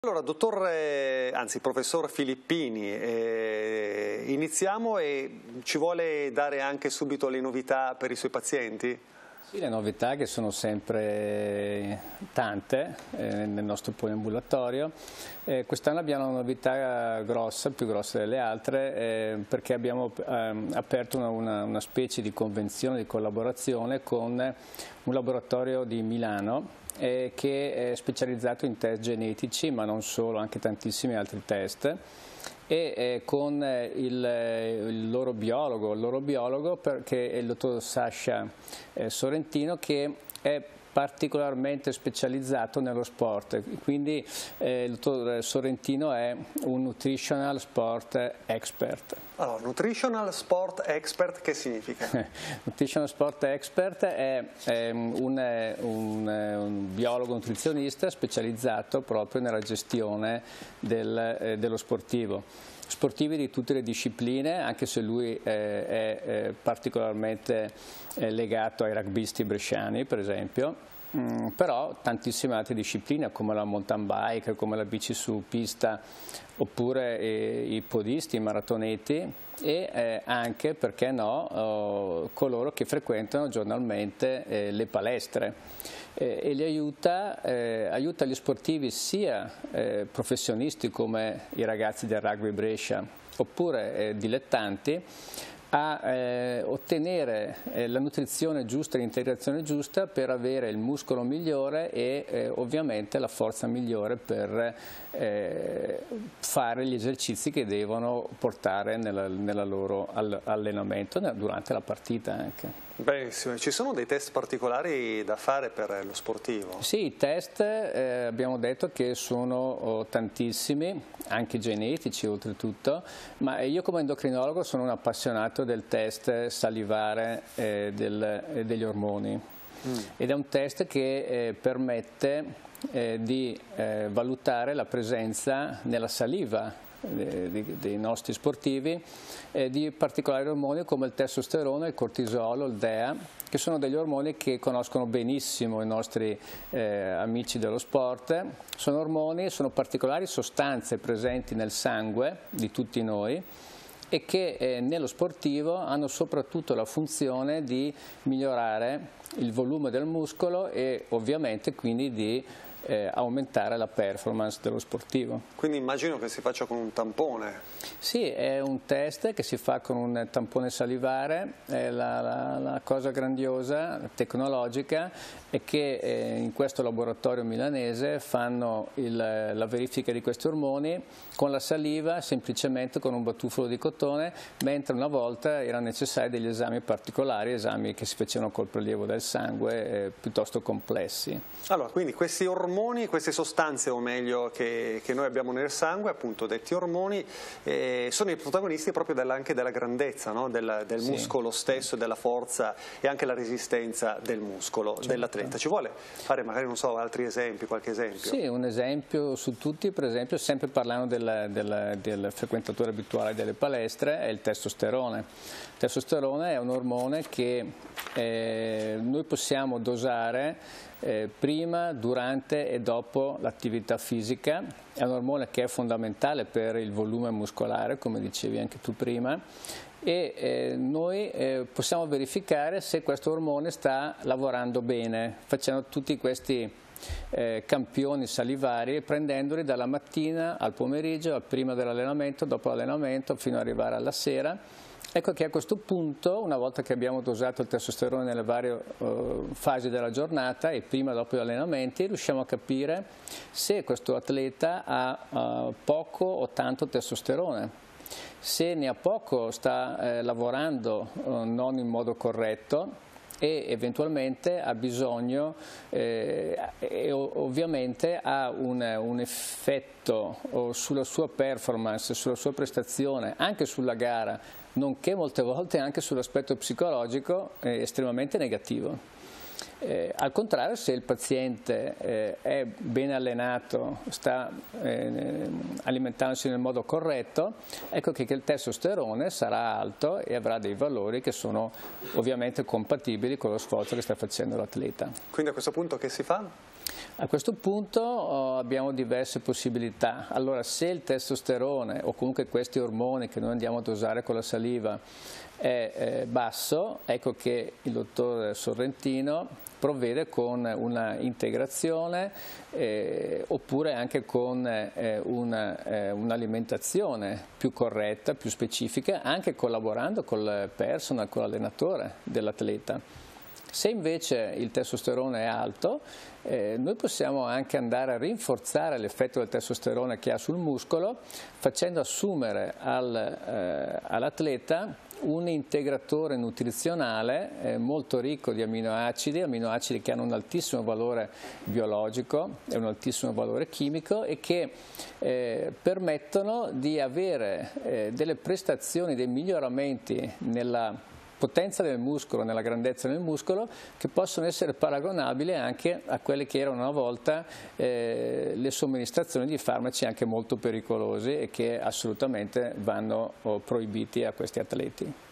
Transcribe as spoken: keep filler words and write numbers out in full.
Allora, dottor, eh, anzi professor Filippini, eh, iniziamo e ci vuole dare anche subito le novità per i suoi pazienti? Sì, le novità che sono sempre tante eh, nel nostro poliambulatorio. Eh, Quest'anno abbiamo una novità grossa, più grossa delle altre, eh, perché abbiamo eh, aperto una, una, una specie di convenzione, di collaborazione con un laboratorio di Milano eh, che è specializzato in test genetici, ma non solo, anche tantissimi altri test. E eh, con eh, il, il loro biologo, il loro biologo perché è il dottor Sasha eh, Sorrentino, che è particolarmente specializzato nello sport, quindi eh, il dottor Sorrentino è un nutritional sport expert. Allora, nutritional sport expert che significa? Nutritional sport expert è, è un, un, un biologo nutrizionista specializzato proprio nella gestione del, eh, dello sportivo. Sportivi di tutte le discipline, anche se lui eh, è, è particolarmente eh, legato ai rugbyisti bresciani, per esempio, mm, però tantissime altre discipline come la mountain bike, come la bici su pista, oppure eh, i podisti, i maratoneti e eh, anche, perché no, oh, coloro che frequentano giornalmente eh, le palestre. Eh, e li aiuta, eh, aiuta gli sportivi sia eh, professionisti come i ragazzi del Rugby Brescia oppure eh, dilettanti a eh, ottenere eh, la nutrizione giusta e l'integrazione giusta per avere il muscolo migliore e eh, ovviamente la forza migliore per eh, fare gli esercizi che devono portare nella, nella loro allenamento durante la partita anche. Benissimo, ci sono dei test particolari da fare per lo sportivo? Sì, i test eh, abbiamo detto che sono oh, tantissimi, anche genetici oltretutto, ma io come endocrinologo sono un appassionato del test salivare eh, del, eh, degli ormoni mm. ed è un test che eh, permette eh, di eh, valutare la presenza nella saliva dei nostri sportivi eh, di particolari ormoni come il testosterone, il cortisolo, il D E A, che sono degli ormoni che conoscono benissimo i nostri eh, amici dello sport. Sono ormoni, sono particolari sostanze presenti nel sangue di tutti noi e che eh, nello sportivo hanno soprattutto la funzione di migliorare il volume del muscolo e ovviamente quindi di Eh, aumentare la performance dello sportivo. Quindi immagino che si faccia con un tampone. Sì, è un test che si fa con un tampone salivare. Eh, la, la, la cosa grandiosa, tecnologica, è che eh, in questo laboratorio milanese fanno il, la verifica di questi ormoni con la saliva, semplicemente con un batuffolo di cotone, mentre una volta erano necessari degli esami particolari, esami che si facevano col prelievo del sangue, eh, piuttosto complessi. Allora, quindi questi ormoni, queste sostanze o meglio che, che noi abbiamo nel sangue, appunto detti ormoni, eh, sono i protagonisti proprio della, anche della grandezza, no? del, del sì. muscolo stesso, della forza e anche la resistenza del muscolo, certo. dell'atleta. Ci vuole fare magari, non so, altri esempi, qualche esempio? Sì, un esempio su tutti, per esempio, sempre parlando del, del, del frequentatore abituale delle palestre, è il testosterone. Il testosterone è un ormone che eh, noi possiamo dosare Eh, prima, durante e dopo l'attività fisica. È un ormone che è fondamentale per il volume muscolare, come dicevi anche tu prima, e eh, noi eh, possiamo verificare se questo ormone sta lavorando bene, facendo tutti questi eh, campioni salivari, prendendoli dalla mattina al pomeriggio, prima dell'allenamento, dopo l'allenamento, fino ad arrivare alla sera. Ecco che a questo punto, una volta che abbiamo dosato il testosterone nelle varie uh, fasi della giornata e prima e dopo gli allenamenti, riusciamo a capire se questo atleta ha uh, poco o tanto testosterone. Se ne ha poco, sta eh, lavorando uh, non in modo corretto e eventualmente ha bisogno eh, e ovviamente ha un, un effetto sulla sua performance, sulla sua prestazione, anche sulla gara, nonché molte volte anche sull'aspetto psicologico eh, estremamente negativo. Eh, al contrario, se il paziente eh, è ben allenato, sta eh, alimentandosi nel modo corretto, ecco che il testosterone sarà alto e avrà dei valori che sono ovviamente compatibili con lo sforzo che sta facendo l'atleta. Quindi a questo punto che si fa? A questo punto oh, abbiamo diverse possibilità. Allora, se il testosterone o comunque questi ormoni che noi andiamo a dosare con la saliva è eh, basso, ecco che il dottor Sorrentino provvede con una integrazione eh, oppure anche con eh, un'alimentazione eh, un più corretta, più specifica, anche collaborando col personal, con l'allenatore dell'atleta. Se invece il testosterone è alto, eh, noi possiamo anche andare a rinforzare l'effetto del testosterone che ha sul muscolo, facendo assumere al, eh, all'atleta un integratore nutrizionale eh, molto ricco di aminoacidi, aminoacidi che hanno un altissimo valore biologico e un altissimo valore chimico e che eh, permettono di avere eh, delle prestazioni, dei miglioramenti nella potenza del muscolo, nella grandezza del muscolo, che possono essere paragonabili anche a quelle che erano una volta eh, le somministrazioni di farmaci anche molto pericolosi e che assolutamente vanno oh, proibiti a questi atleti.